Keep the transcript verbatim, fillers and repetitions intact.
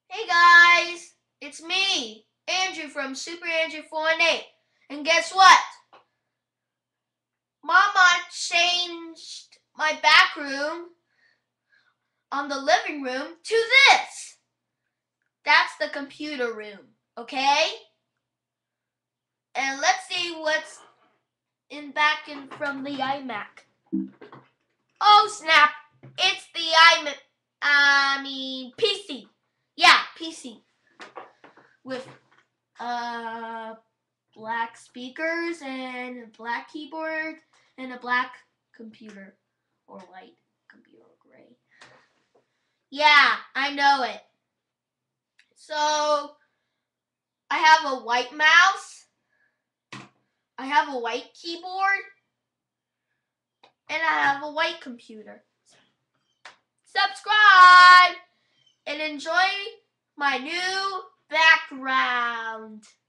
Hey guys, it's me, Andrew from Super Andrew four one eight. And guess what? Mama changed my back room on the living room to this. That's the computer room, okay? And let's see what's in back in from the iMac. Oh snap! It's the iMac, I mean P C. Yeah, P C with uh black speakers and a black keyboard and a black computer or white computer or gray. Yeah, I know it. So I have a white mouse, I have a white keyboard, and I have a white computer. Subscribe and enjoy my new background.